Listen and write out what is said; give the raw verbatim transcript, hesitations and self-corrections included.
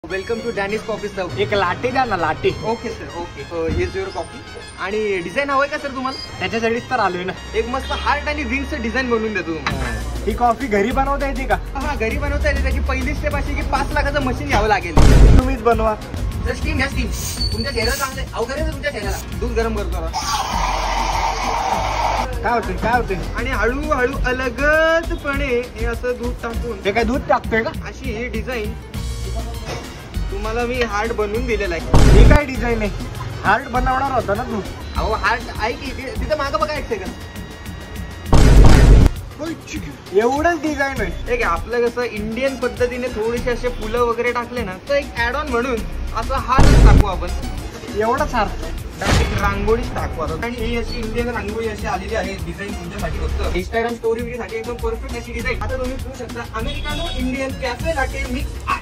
Welcome to Danish coffee serve. एक latte द्या ना, latte. Okay sir, okay. Here's your coffee. आणि design हवंय का सर तुम्हाला? त्याच्यासाठीच तर आलोय ना. एक मस्त हार्ट आणि विंगचं डिझाईन बनवून देतो तुम्हाला. ही कॉफी घरी बनवता येते का? हा, घरी बनवता येते. त्याची पहिली स्टेप अशी की पाच लाखाचं मशीन घ्यावं लागेल. तुम्हीच बनवा. जर स्टीम घ्या, स्टीम. तुमच्या चेहरा चांगलं अवघड आहे तुमच्या चेहऱ्याला. दूध गरम करतो. काय होते काय होते आणि हळूहळू अलगदपणे हे असं दूध टाकून. ते काय दूध टाकतोय का? अशी ही डिझाईन तुम्हाला मी हार्ट बनवून दिलेला आहे. ही काय डिझाईन आहे? हार्ट बनवणार होता ना तू? अहो हार्ट आहे की तिथं मागं बघा एक सेकंड. एवढंच डिझाईन आहे. ठीक आहे. आपलं कसं इंडियन पद्धतीने थोडेसे असे फुलं वगैरे टाकले ना, तर एक ऍड ऑन म्हणून असं हार्ट टाकू आपण. एवढंच हार रांगोळीच टाकू आता. आणि ही अशी इंडियन रांगोळी अशी आलेली आहे. डिझाईन तुमच्यासाठी फक्त इंस्टाग्राम स्टोरी साठी एकदम परफेक्ट अशी डिझाईन. आता तुम्ही बघू शकता americano Indian cafe latte mix.